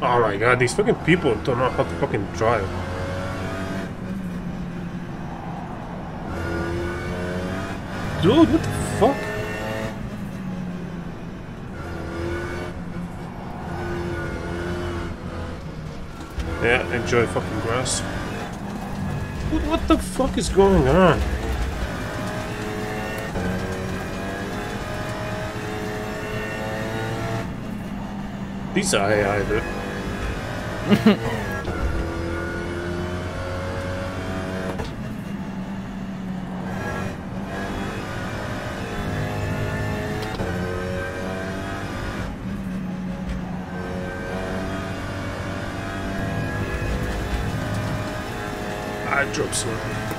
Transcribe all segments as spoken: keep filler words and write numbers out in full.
Oh my god, these fucking people don't know how to fucking drive. Dude, what the fuck? Yeah, enjoy fucking grass. What, what the fuck is going on? These are A I, dude. I dropped some.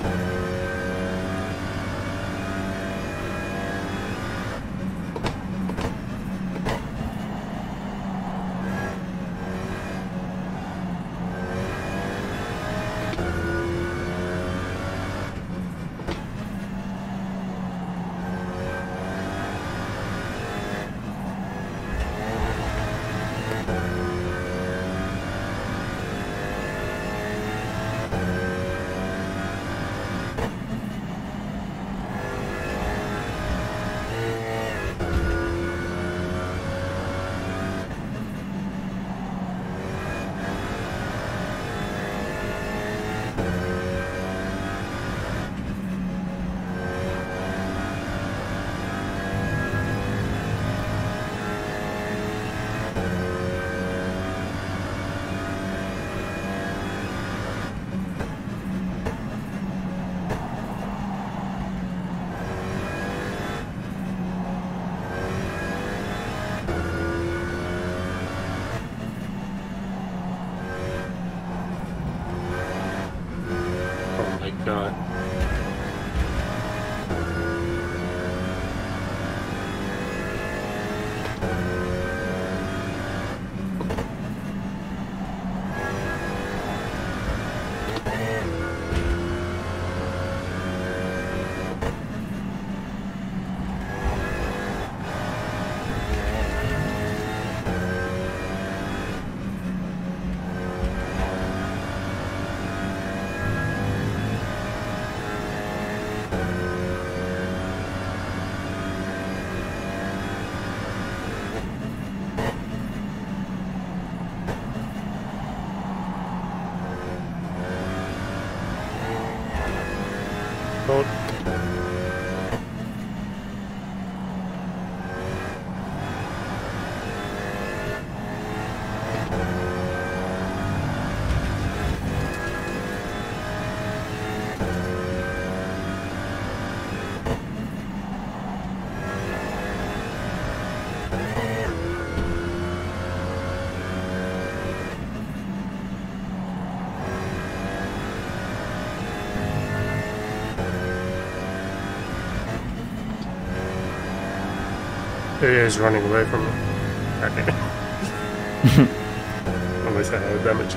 God. Don't. He is running away from me. Okay. Unless I have damage.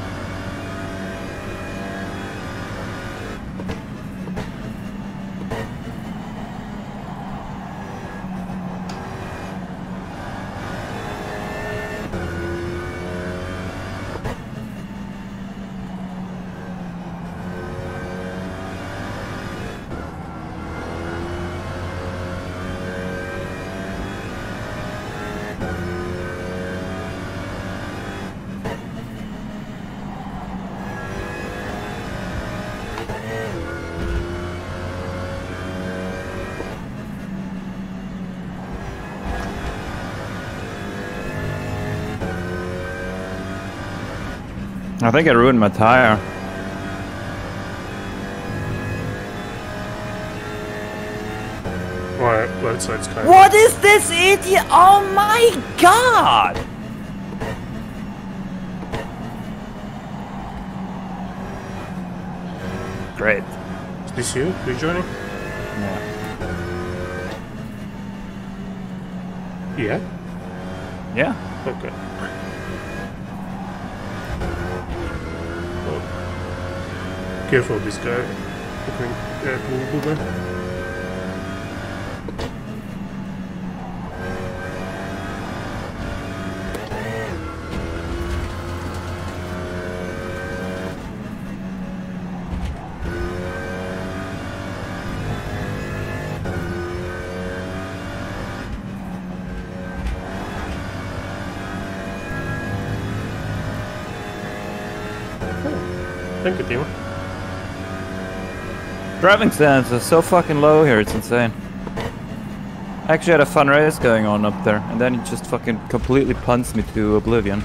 I think I ruined my tire. Alright, right side's kind What is this idiot? Oh my god! Great. Is this you? Rejoining? Yeah. Yeah? Yeah. Okay. Oh. Careful of this guy. Between uh, blue, blue man. Thank you, Timo. Driving stands are so fucking low here, it's insane. I actually had a fun race going on up there, and then he just fucking completely punts me to oblivion.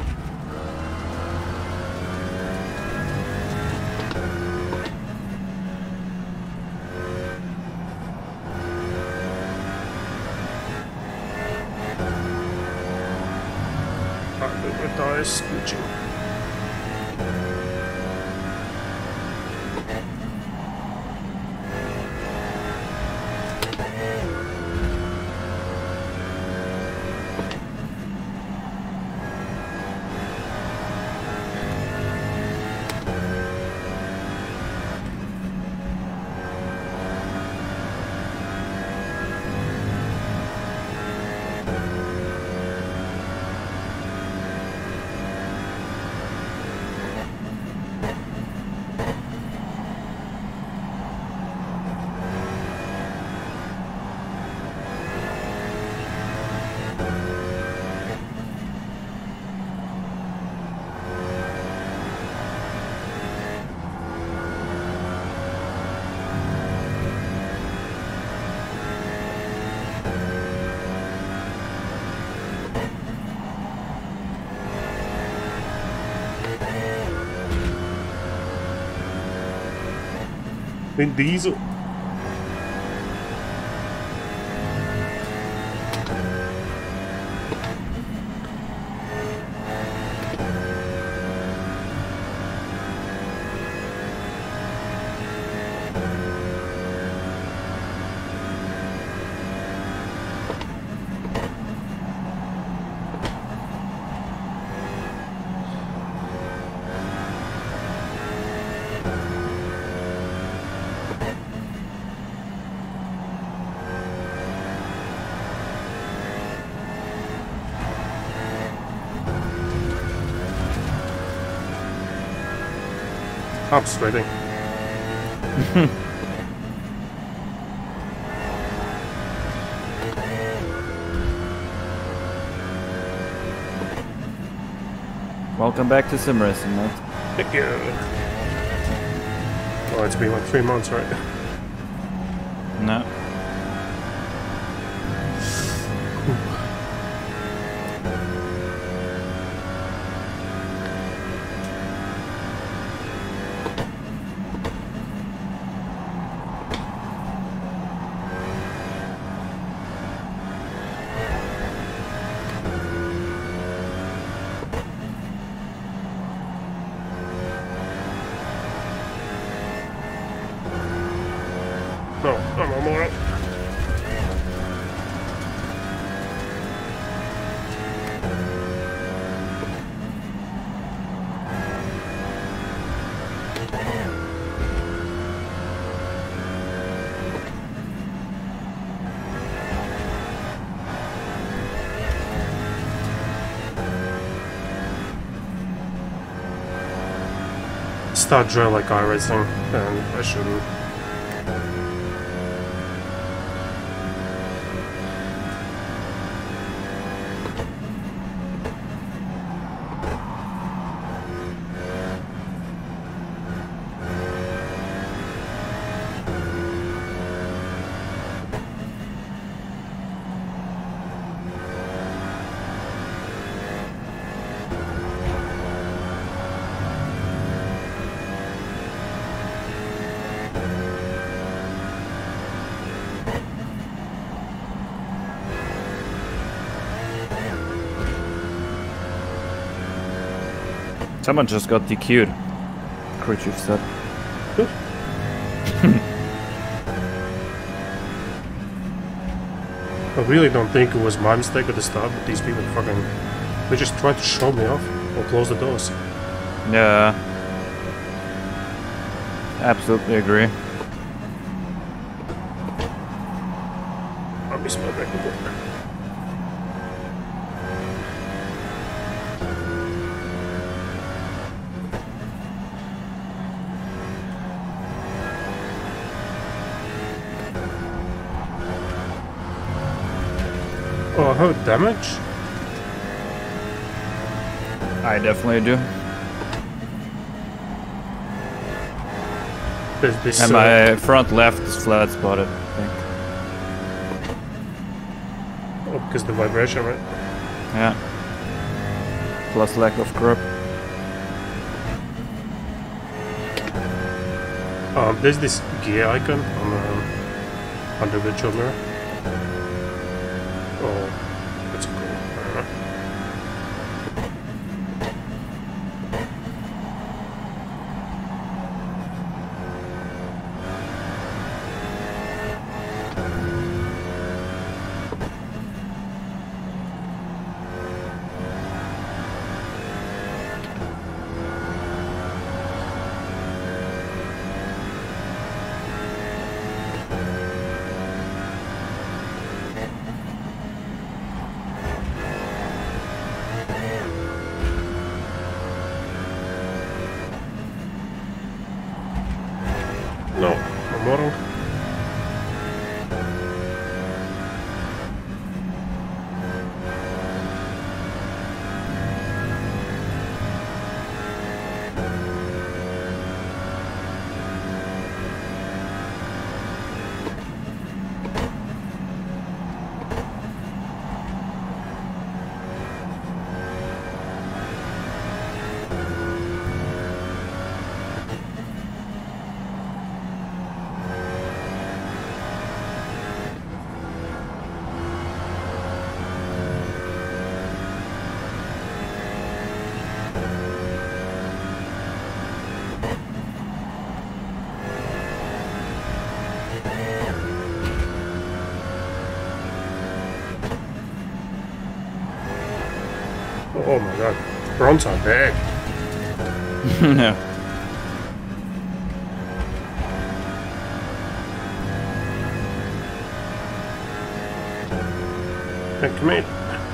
The tires scooching. Vin Diesel. I'm sweating. Welcome back to sim racing, mate. Thank you. Oh, it's been like three months, right? No. No, I'm on more up. Start drill like iRacing, and I shouldn't. Someone just got D Q'd. Crew chief said. Good. I really don't think it was my mistake at the start, but these people fucking... They just tried to show me off or close the doors. Yeah. Absolutely agree. I'll be smart back to work. Oh, I heard damage? I definitely do. There's this. And uh, my front left is flat spotted, I think. oh, because the vibration, right? Yeah. Plus lack of grip. Um, there's this gear icon on um, on the virtual mirror. Oh, that's cool. I don't know. No, I'm wrong. Oh my god, prawns are big. Yeah. Hey, come in.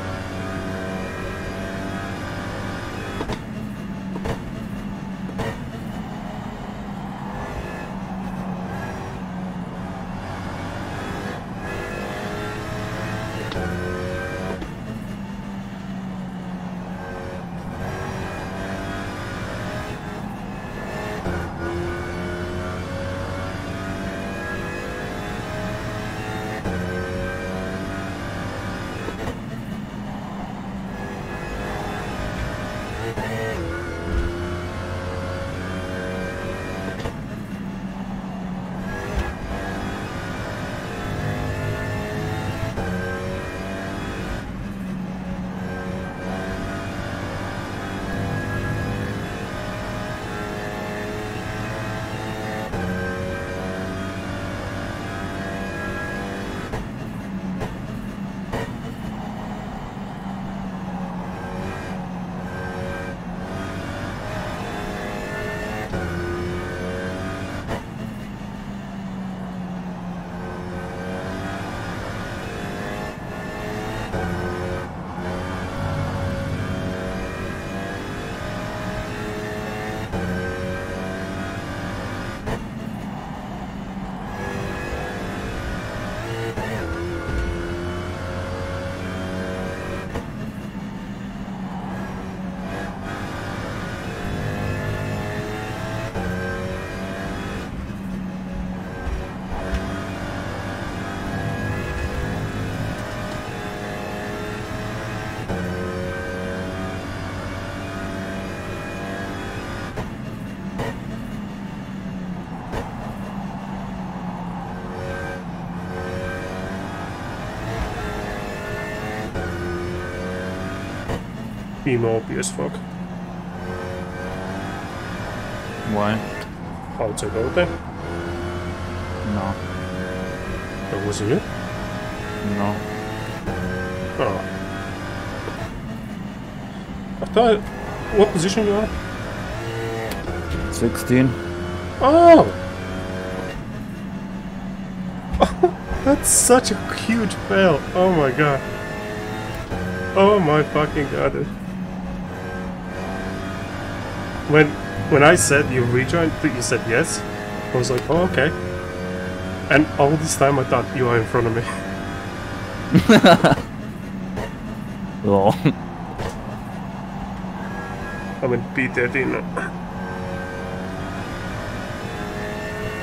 Emo O P as fuck. Why? Outside over there? No. That wasn't you? No. Oh. I thought... What position you are? sixteen. Oh! That's such a huge fail. Oh my god. Oh my fucking god. Dude. When when I said you rejoined, you said yes. I was like, oh okay. And all this time I thought you are in front of me. Lol. I'm in P thirteen now.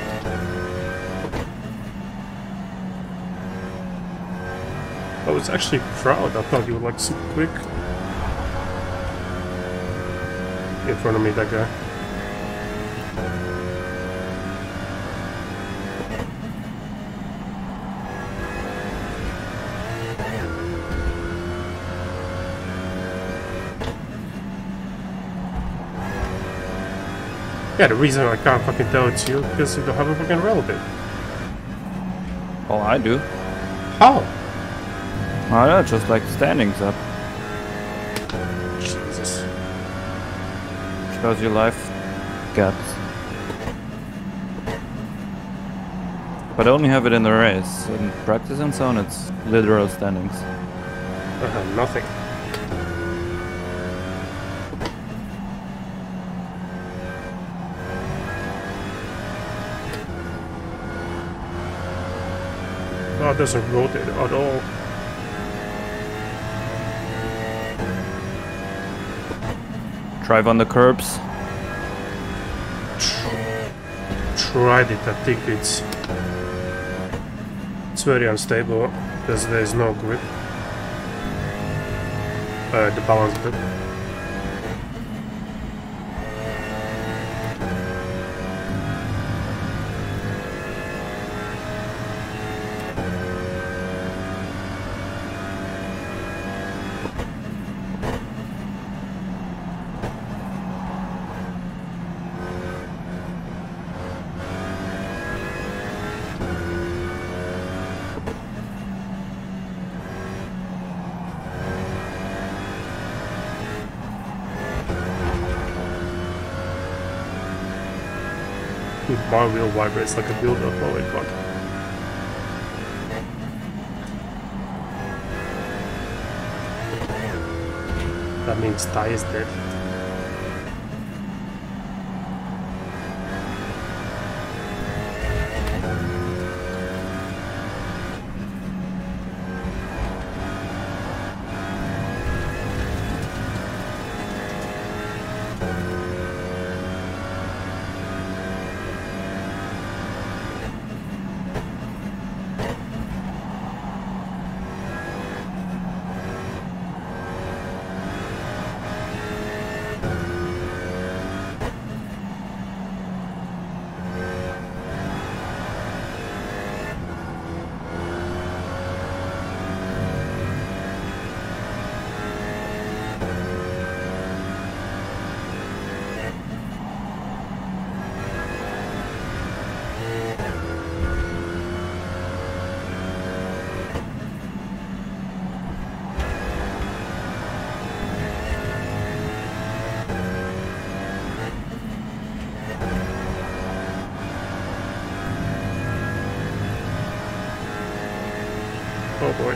was actually proud. I thought you were like super quick. In front of me, that guy. Yeah, the reason I can't fucking tell it's you is because you don't have a fucking relative. Oh, I do. How? I know, just like standings up. Jesus. Shows you life gaps. But I only have it in the race. In practice and so on, it's literal standings. I have nothing. Oh, it doesn't rotate at all. Drive on the curbs. Tried it, I think it's it's very unstable because there's no grip. Uh, the balance grip. My wheel vibrates like a build-up, holy fuck. That means Ty is dead. Oh boy.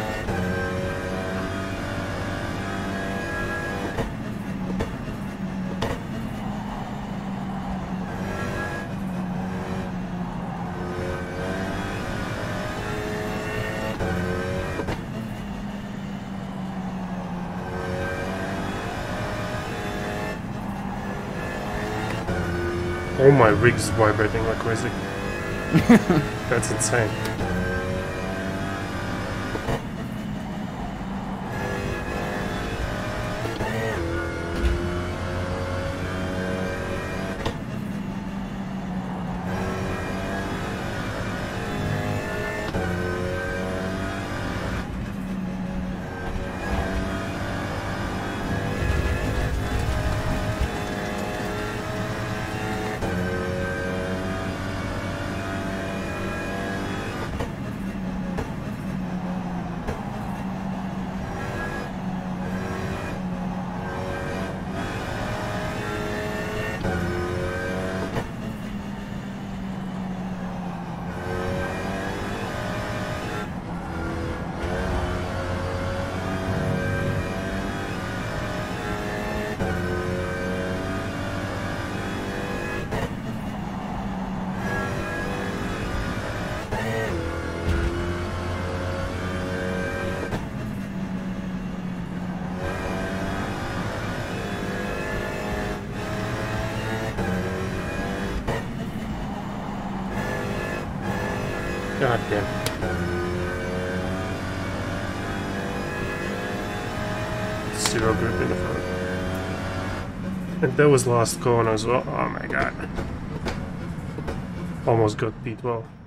Oh, my rig's vibrating like crazy. That's insane. God damn. zero grip in the front. And that was last corner as well. Oh my god. Almost got beat well.